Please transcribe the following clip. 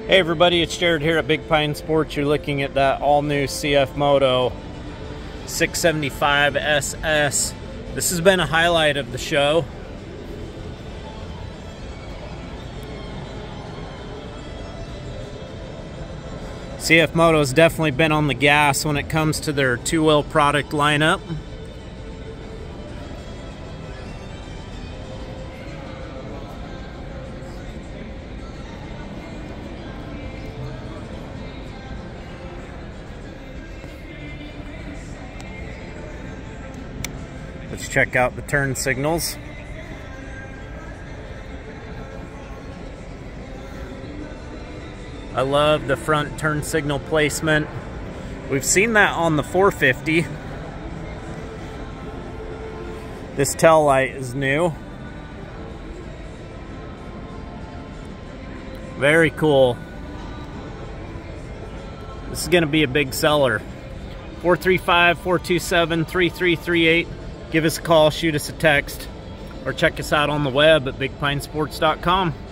Hey everybody, it's Jared here at Big Pine Sports. You're looking at that all-new CFMOTO 675 SS. This has been a highlight of the show. CFMOTO has definitely been on the gas when it comes to their two-wheel product lineup. Let's check out the turn signals. I love the front turn signal placement. We've seen that on the 450. This tail light is new. Very cool. This is going to be a big seller. 435-427-3338. Give us a call, shoot us a text, or check us out on the web at bigpinesports.com.